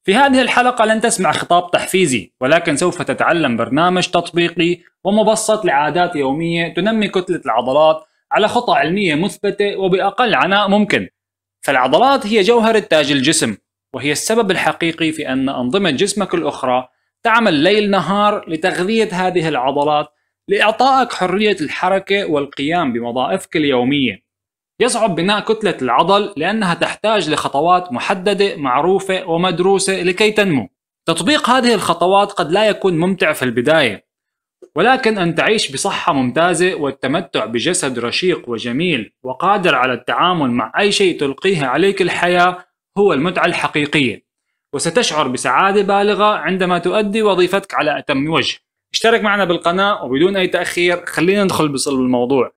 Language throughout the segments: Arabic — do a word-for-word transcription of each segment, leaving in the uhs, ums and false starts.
في هذه الحلقة لن تسمع خطاب تحفيزي، ولكن سوف تتعلم برنامج تطبيقي ومبسط لعادات يومية تنمي كتلة العضلات على خطى علمية مثبتة وبأقل عناء ممكن. فالعضلات هي جوهرة تاج الجسم، وهي السبب الحقيقي في أن أنظمة جسمك الأخرى تعمل ليل نهار لتغذية هذه العضلات لإعطائك حرية الحركة والقيام بوظائفك اليومية. يصعب بناء كتلة العضل لأنها تحتاج لخطوات محددة معروفة ومدروسة لكي تنمو. تطبيق هذه الخطوات قد لا يكون ممتع في البداية، ولكن أن تعيش بصحة ممتازة والتمتع بجسد رشيق وجميل وقادر على التعامل مع أي شيء تلقيه عليك الحياة هو المتعة الحقيقية، وستشعر بسعادة بالغة عندما تؤدي وظيفتك على أتم وجه. اشترك معنا بالقناة، وبدون أي تأخير خلينا ندخل بصلب الموضوع.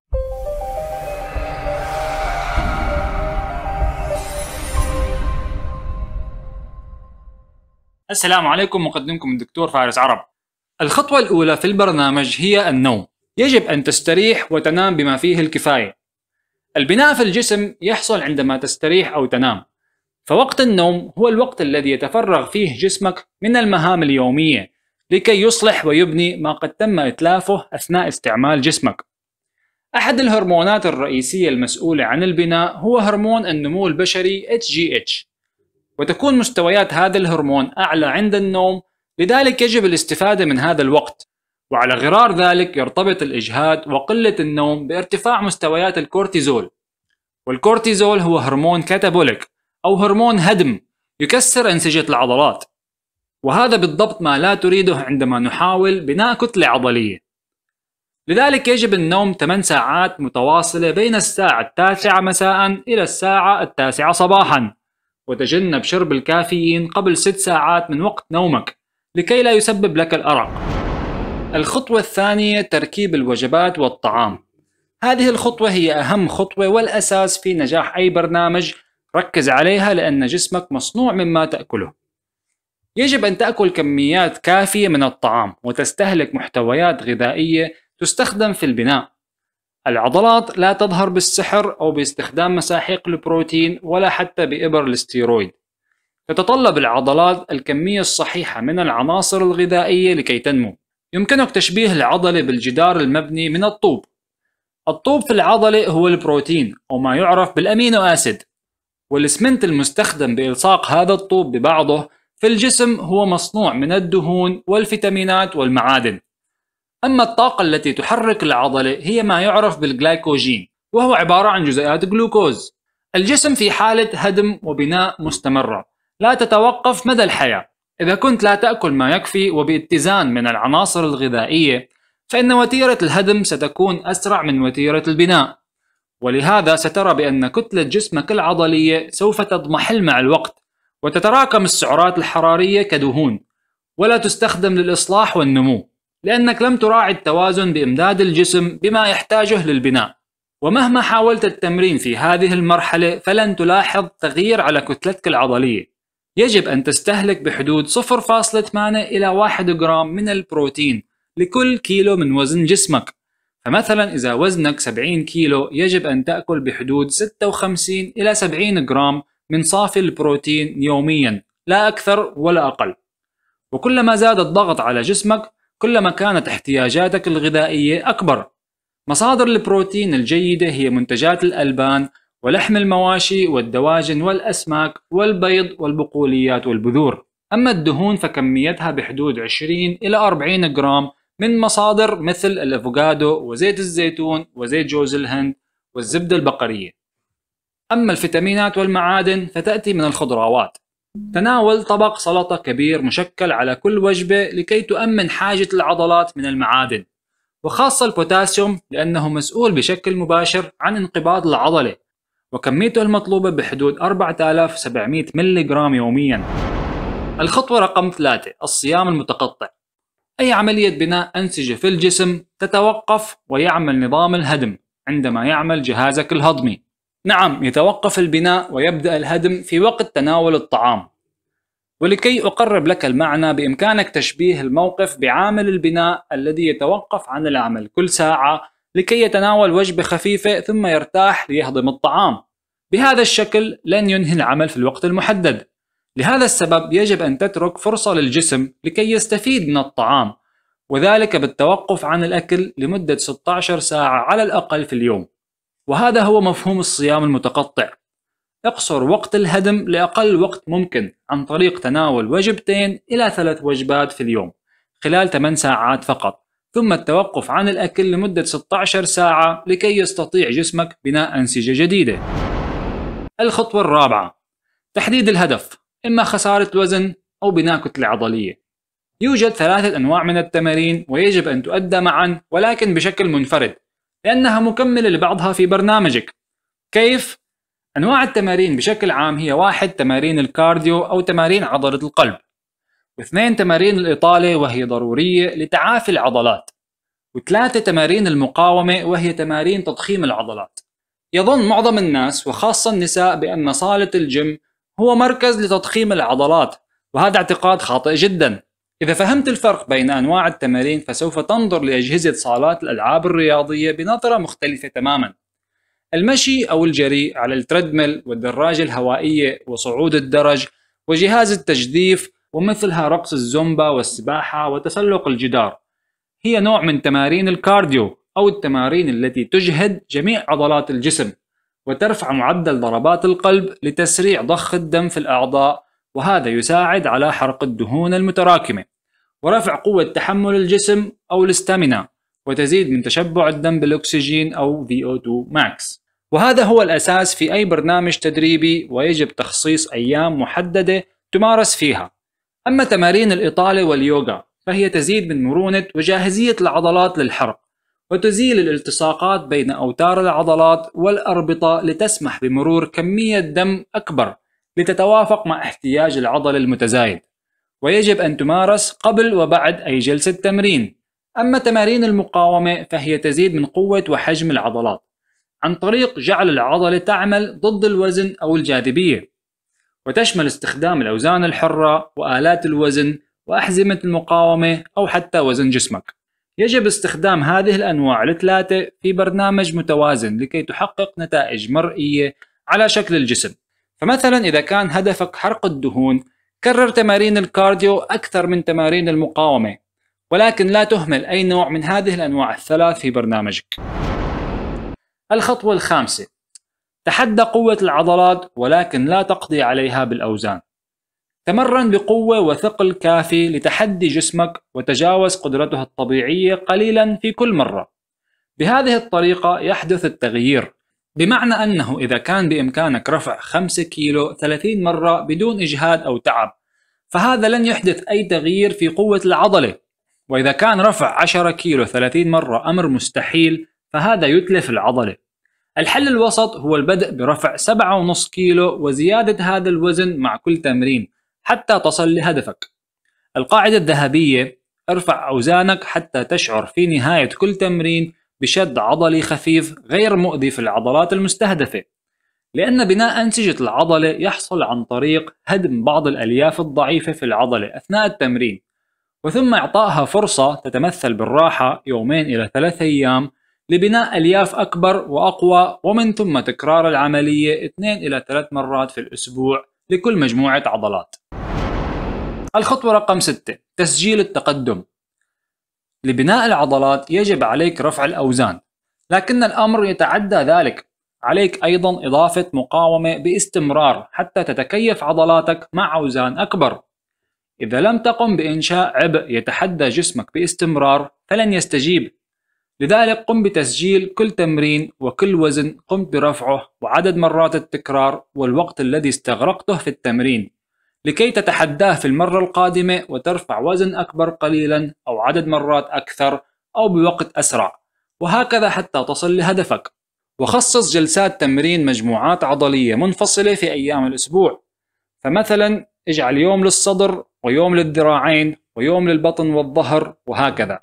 السلام عليكم، مقدمكم الدكتور فارس عرب. الخطوة الأولى في البرنامج هي النوم. يجب أن تستريح وتنام بما فيه الكفاية. البناء في الجسم يحصل عندما تستريح أو تنام، فوقت النوم هو الوقت الذي يتفرغ فيه جسمك من المهام اليومية لكي يصلح ويبني ما قد تم إتلافه أثناء استعمال جسمك. أحد الهرمونات الرئيسية المسؤولة عن البناء هو هرمون النمو البشري إتش جي إتش، وتكون مستويات هذا الهرمون أعلى عند النوم، لذلك يجب الاستفادة من هذا الوقت. وعلى غرار ذلك يرتبط الإجهاد وقلة النوم بارتفاع مستويات الكورتيزول، والكورتيزول هو هرمون كاتابوليك أو هرمون هدم يكسر أنسجة العضلات، وهذا بالضبط ما لا تريده عندما نحاول بناء كتلة عضلية. لذلك يجب النوم ثمان ساعات متواصلة بين الساعة التاسعة مساء إلى الساعة التاسعة صباحا، وتجنب شرب الكافيين قبل ست ساعات من وقت نومك لكي لا يسبب لك الأرق. الخطوة الثانية تركيب الوجبات والطعام. هذه الخطوة هي أهم خطوة والأساس في نجاح أي برنامج. ركز عليها لأن جسمك مصنوع مما تأكله. يجب أن تأكل كميات كافية من الطعام وتستهلك محتويات غذائية تستخدم في البناء. العضلات لا تظهر بالسحر أو باستخدام مساحيق البروتين ولا حتى بإبر الاستيرويد. تتطلب العضلات الكمية الصحيحة من العناصر الغذائية لكي تنمو. يمكنك تشبيه العضلة بالجدار المبني من الطوب. الطوب في العضلة هو البروتين أو ما يعرف بالأمينو آسيد، والإسمنت المستخدم بإلصاق هذا الطوب ببعضه في الجسم هو مصنوع من الدهون والفيتامينات والمعادن. أما الطاقة التي تحرك العضلة هي ما يعرف بالجلايكوجين، وهو عبارة عن جزيئات جلوكوز. الجسم في حالة هدم وبناء مستمرة لا تتوقف مدى الحياة. إذا كنت لا تأكل ما يكفي وباتزان من العناصر الغذائية، فإن وتيرة الهدم ستكون أسرع من وتيرة البناء، ولهذا سترى بأن كتلة جسمك العضلية سوف تضمحل مع الوقت، وتتراكم السعرات الحرارية كدهون ولا تستخدم للإصلاح والنمو، لأنك لم تراعي التوازن بإمداد الجسم بما يحتاجه للبناء. ومهما حاولت التمرين في هذه المرحلة فلن تلاحظ تغيير على كتلتك العضلية. يجب أن تستهلك بحدود صفر فاصلة ثمانية إلى واحد جرام من البروتين لكل كيلو من وزن جسمك. فمثلا إذا وزنك سبعين كيلو يجب أن تأكل بحدود ستة وخمسين إلى سبعين جرام من صافي البروتين يوميا، لا أكثر ولا أقل. وكلما زاد الضغط على جسمك كلما كانت احتياجاتك الغذائية أكبر. مصادر البروتين الجيدة هي منتجات الألبان ولحم المواشي والدواجن والأسماك والبيض والبقوليات والبذور. أما الدهون فكميتها بحدود عشرين إلى أربعين جرام من مصادر مثل الأفوكادو وزيت الزيتون وزيت جوز الهند والزبدة البقرية. أما الفيتامينات والمعادن فتأتي من الخضروات. تناول طبق سلطة كبير مشكل على كل وجبة لكي تؤمن حاجة العضلات من المعادن، وخاصة البوتاسيوم لأنه مسؤول بشكل مباشر عن انقباض العضلة، وكميته المطلوبة بحدود أربعة آلاف وسبعمئة ملي جرام يوميا. الخطوة رقم ثلاثة الصيام المتقطع. أي عملية بناء أنسجة في الجسم تتوقف ويعمل نظام الهدم عندما يعمل جهازك الهضمي. نعم، يتوقف البناء ويبدأ الهدم في وقت تناول الطعام. ولكي أقرب لك المعنى بإمكانك تشبيه الموقف بعامل البناء الذي يتوقف عن العمل كل ساعة لكي يتناول وجبة خفيفة ثم يرتاح ليهضم الطعام. بهذا الشكل لن ينهي العمل في الوقت المحدد، لهذا السبب يجب أن تترك فرصة للجسم لكي يستفيد من الطعام، وذلك بالتوقف عن الأكل لمدة ستة عشر ساعة على الأقل في اليوم. وهذا هو مفهوم الصيام المتقطع. اقصر وقت الهدم لأقل وقت ممكن عن طريق تناول وجبتين إلى ثلاث وجبات في اليوم خلال ثمان ساعات فقط، ثم التوقف عن الأكل لمدة ستة عشر ساعة لكي يستطيع جسمك بناء أنسجة جديدة. الخطوة الرابعة: تحديد الهدف، إما خسارة الوزن أو بناء كتلة عضلية. يوجد ثلاثة أنواع من التمارين ويجب أن تؤدى معا ولكن بشكل منفرد لأنها مكملة لبعضها في برنامجك. كيف؟ أنواع التمارين بشكل عام هي: واحد تمارين الكارديو أو تمارين عضلة القلب، واثنين تمارين الإطالة وهي ضرورية لتعافي العضلات، وثلاثة تمارين المقاومة وهي تمارين تضخيم العضلات. يظن معظم الناس وخاصة النساء بأن صالة الجيم هو مركز لتضخيم العضلات، وهذا اعتقاد خاطئ جدا. إذا فهمت الفرق بين أنواع التمارين فسوف تنظر لأجهزة صالات الألعاب الرياضية بنظرة مختلفة تماما. المشي أو الجري على التريدميل والدراجة الهوائية وصعود الدرج وجهاز التجديف ومثلها رقص الزومبا والسباحة وتسلق الجدار هي نوع من تمارين الكارديو أو التمارين التي تجهد جميع عضلات الجسم وترفع معدل ضربات القلب لتسريع ضخ الدم في الأعضاء، وهذا يساعد على حرق الدهون المتراكمة ورفع قوة تحمل الجسم أو الاستامينا، وتزيد من تشبع الدم بالأكسجين أو في أو تو ماكس. وهذا هو الأساس في أي برنامج تدريبي، ويجب تخصيص أيام محددة تمارس فيها. أما تمارين الإطالة واليوغا فهي تزيد من مرونة وجاهزية العضلات للحرق، وتزيل الالتصاقات بين أوتار العضلات والأربطة لتسمح بمرور كمية دم أكبر لتتوافق مع احتياج العضل المتزايد، ويجب أن تمارس قبل وبعد أي جلسة تمرين. أما تمارين المقاومة فهي تزيد من قوة وحجم العضلات عن طريق جعل العضلة تعمل ضد الوزن أو الجاذبية، وتشمل استخدام الأوزان الحرة وآلات الوزن وأحزمة المقاومة أو حتى وزن جسمك. يجب استخدام هذه الأنواع الثلاثة في برنامج متوازن لكي تحقق نتائج مرئية على شكل الجسم. فمثلا إذا كان هدفك حرق الدهون، كرر تمارين الكارديو أكثر من تمارين المقاومة، ولكن لا تهمل أي نوع من هذه الأنواع الثلاث في برنامجك. الخطوة الخامسة: تحدى قوة العضلات ولكن لا تقضي عليها بالأوزان. تمرن بقوة وثقل كافي لتحدي جسمك وتجاوز قدرته الطبيعية قليلا في كل مرة. بهذه الطريقة يحدث التغيير، بمعنى أنه إذا كان بإمكانك رفع خمسة كيلو ثلاثين مرة بدون إجهاد أو تعب، فهذا لن يحدث أي تغيير في قوة العضلة. وإذا كان رفع عشرة كيلو ثلاثين مرة أمر مستحيل، فهذا يتلف العضلة. الحل الوسط هو البدء برفع سبعة فاصلة خمسة كيلو وزيادة هذا الوزن مع كل تمرين حتى تصل لهدفك. القاعدة الذهبية: ارفع أوزانك حتى تشعر في نهاية كل تمرين بشد عضلي خفيف غير مؤذي في العضلات المستهدفة، لأن بناء أنسجة العضلة يحصل عن طريق هدم بعض الألياف الضعيفة في العضلة أثناء التمرين، وثم إعطائها فرصة تتمثل بالراحة يومين إلى ثلاثة أيام لبناء ألياف أكبر وأقوى، ومن ثم تكرار العملية اثنين إلى ثلاث مرات في الأسبوع لكل مجموعة عضلات. الخطوة رقم ستة: تسجيل التقدم. لبناء العضلات يجب عليك رفع الأوزان، لكن الأمر يتعدى ذلك. عليك أيضا إضافة مقاومة باستمرار حتى تتكيف عضلاتك مع أوزان أكبر. إذا لم تقم بإنشاء عبء يتحدى جسمك باستمرار فلن يستجيب. لذلك قم بتسجيل كل تمرين وكل وزن قمت برفعه وعدد مرات التكرار والوقت الذي استغرقته في التمرين، لكي تتحداه في المرة القادمة وترفع وزن أكبر قليلا أو عدد مرات أكثر أو بوقت أسرع، وهكذا حتى تصل لهدفك. وخصص جلسات تمرين مجموعات عضلية منفصلة في أيام الأسبوع، فمثلا اجعل يوم للصدر ويوم للذراعين ويوم للبطن والظهر وهكذا.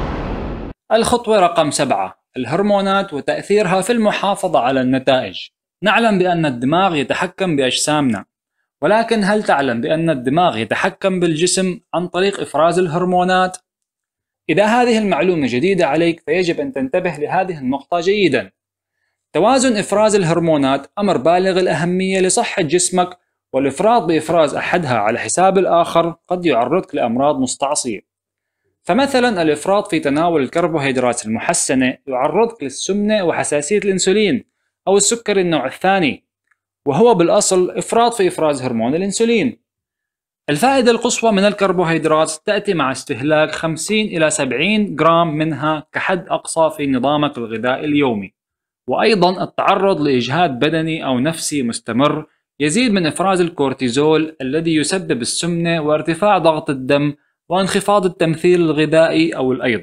الخطوة رقم سبعة: الهرمونات وتأثيرها في المحافظة على النتائج. نعلم بأن الدماغ يتحكم بأجسامنا، ولكن هل تعلم بأن الدماغ يتحكم بالجسم عن طريق إفراز الهرمونات؟ إذا هذه المعلومة جديدة عليك فيجب أن تنتبه لهذه النقطة جيدا. توازن إفراز الهرمونات أمر بالغ الأهمية لصحة جسمك والإفراط بإفراز أحدها على حساب الآخر قد يعرضك لأمراض مستعصية. فمثلا الإفراط في تناول الكربوهيدرات المحسنة يعرضك للسمنة وحساسية الأنسولين أو السكري النوع الثاني، وهو بالأصل إفراط في إفراز هرمون الأنسولين. الفائدة القصوى من الكربوهيدرات تأتي مع استهلاك خمسين إلى سبعين جرام منها كحد أقصى في نظامك الغذائي اليومي، وأيضا التعرض لإجهاد بدني أو نفسي مستمر يزيد من إفراز الكورتيزول الذي يسبب السمنة وارتفاع ضغط الدم وانخفاض التمثيل الغذائي أو الأيض،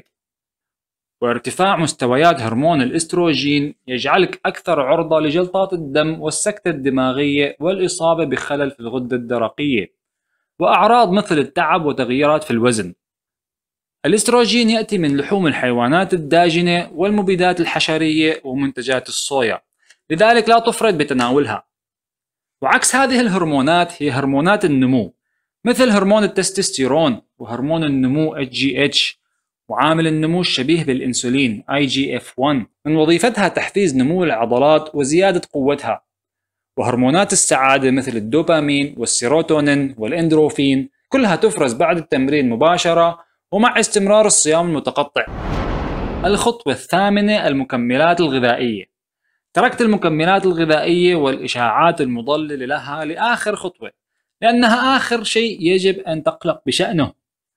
وارتفاع مستويات هرمون الإستروجين يجعلك أكثر عرضة لجلطات الدم والسكتة الدماغية والإصابة بخلل في الغدة الدرقية، وأعراض مثل التعب وتغييرات في الوزن. الاستروجين يأتي من لحوم الحيوانات الداجنة والمبيدات الحشرية ومنتجات الصويا، لذلك لا تفرط بتناولها. وعكس هذه الهرمونات هي هرمونات النمو، مثل هرمون التستوستيرون وهرمون النمو إتش جي إتش وعامل النمو الشبيه بالإنسولين آي جي إف واحد من وظيفتها تحفيز نمو العضلات وزيادة قوتها. وهرمونات السعادة مثل الدوبامين والسيروتونين والإندروفين كلها تفرز بعد التمرين مباشرة ومع استمرار الصيام المتقطع. الخطوة الثامنة المكملات الغذائية. تركت المكملات الغذائية والإشعاعات المضللة لها لآخر خطوة، لأنها آخر شيء يجب أن تقلق بشأنه.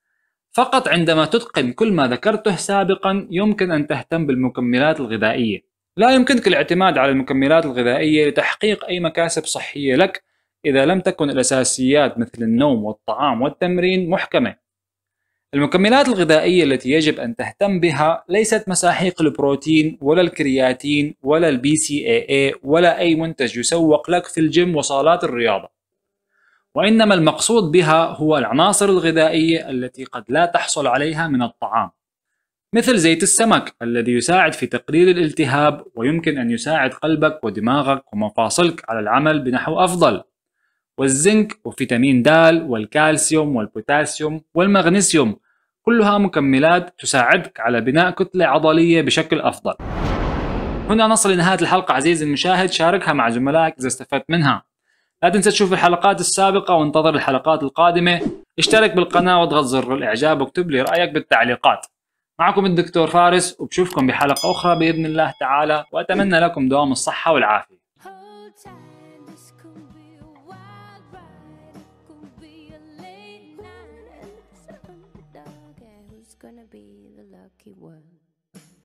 فقط عندما تتقن كل ما ذكرته سابقا يمكن أن تهتم بالمكملات الغذائية. لا يمكنك الاعتماد على المكملات الغذائية لتحقيق أي مكاسب صحية لك إذا لم تكن الأساسيات مثل النوم والطعام والتمرين محكمة. المكملات الغذائية التي يجب أن تهتم بها ليست مساحيق البروتين ولا الكرياتين ولا البي سي اي اي ولا أي منتج يسوق لك في الجيم وصالات الرياضة، وإنما المقصود بها هو العناصر الغذائية التي قد لا تحصل عليها من الطعام، مثل زيت السمك الذي يساعد في تقليل الالتهاب ويمكن أن يساعد قلبك ودماغك ومفاصلك على العمل بنحو أفضل، والزنك وفيتامين د والكالسيوم والبوتاسيوم والمغنيسيوم كلها مكملات تساعدك على بناء كتلة عضلية بشكل أفضل. هنا نصل لنهاية الحلقة عزيزي المشاهد، شاركها مع زملائك إذا استفدت منها. لا تنسى تشوف الحلقات السابقة وانتظر الحلقات القادمة. اشترك بالقناة واضغط زر الإعجاب واكتب لي رأيك بالتعليقات. معكم الدكتور فارس، وبشوفكم بحلقة أخرى بإذن الله تعالى، وأتمنى لكم دوام الصحة والعافية. Gonna be the lucky one.